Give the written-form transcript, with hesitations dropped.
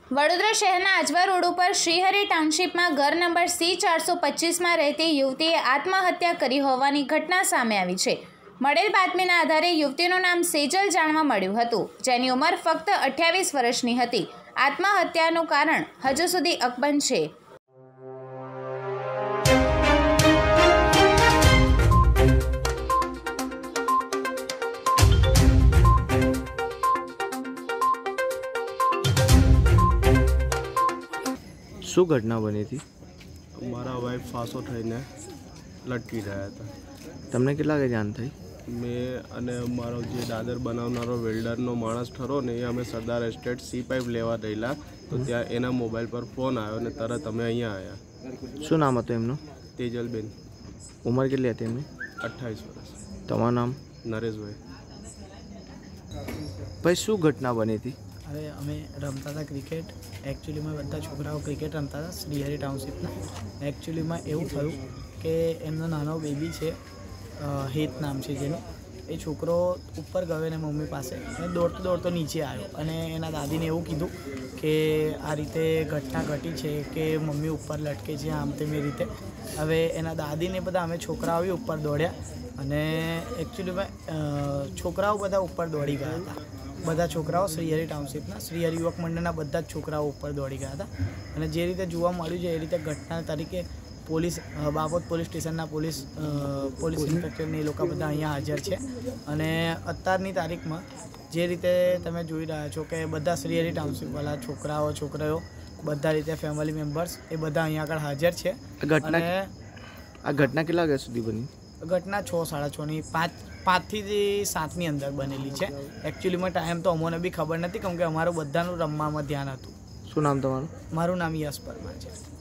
વડોદરા શહેરના આજવા રોડ ઉપર શ્રીહરિ ટાઉનશીપમાં ઘર નંબર C425માં રહેતી યુવતીએ આત્મહત્યા કરી હોવાની ઘટના સામે આવી છે। મળેલ બાતમીના આધારે યુવતીનું નામ સેજલ જાણવા મળ્યું હતું, જેની ઉંમર ફક્ત 28 વર્ષની હતી। આત્મહત્યાનું કારણ હજુ સુધી અકબંધ છે। શું ઘટના બની હતી? મારા વાઈફ ફાંસો થઈને લટકી રહ્યા હતા। તમને કેટલા વાગે જાણ થઈ? મેં અને મારો જે દાદર બનાવનારો વેલ્ડરનો માણસ ખરો ને એ અમે સરદાર એસ્ટેટ સી પાઇપ લેવા ગયેલા, તો ત્યાં એના મોબાઈલ પર ફોન આવ્યો ને તરત અમે અહીંયા આવ્યા। શું નામ હતું એમનું? તેજલબેન। ઉંમર કેટલી હતી એમની? 28 વર્ષ। તમારું નામ? નરેશભાઈ। ભાઈ શું ઘટના બની હતી? હવે અમે રમતા હતા ક્રિકેટ। એકચ્યુઅલીમાં બધા છોકરાઓ ક્રિકેટ રમતા હતા શ્રીહરિ ટાઉનશીપના। એકચ્યુઅલીમાં એવું થયું કે એમનો નાનો બેબી છે, હેત નામ છે જેનું, એ છોકરો ઉપર ગયો ને મમ્મી પાસે અને દોડતો દોડતો નીચે આવ્યો અને એના દાદીને એવું કીધું કે આ રીતે ઘટના ઘટી છે કે મમ્મી ઉપર લટકે છે, આમ તેમ એ રીતે। હવે એના દાદીને બધા અમે છોકરાઓ બી ઉપર દોડ્યા અને એકચ્યુઅલીમાં છોકરાઓ બધા ઉપર દોડી ગયા હતા। બધા છોકરાઓ શ્રીહરિ ટાઉનશીપના શ્રીહરિ યુવક મંડળના બધા જ છોકરાઓ ઉપર દોડી ગયા હતા અને જે રીતે જોવા મળ્યું છે એ રીતે ઘટના તરીકે પોલીસ, બાપોદ પોલીસ સ્ટેશનના પોલીસ ઇન્સ્પેક્ટરને એ લોકો બધા અહીંયા હાજર છે અને અત્યારની તારીખમાં જે રીતે તમે જોઈ રહ્યા છો કે બધા શ્રીહરિ ટાઉનશીપવાળા છોકરાઓ બધા રીતે ફેમિલી મેમ્બર્સ એ બધા અહીંયા આગળ હાજર છે। અને આ ઘટના કેટલા વાગ્યા સુધી બની? ઘટના 6, 6:30 5 થી 7ની અંદર બનેલી છે। એકચ્યુઅલીમાં ટાઈમ તો અમોને બી ખબર નથી, કેમ કે અમારું બધાનું રમવામાં ધ્યાન હતું। શું નામ તમારું? મારું નામ યશ પરમાર છે।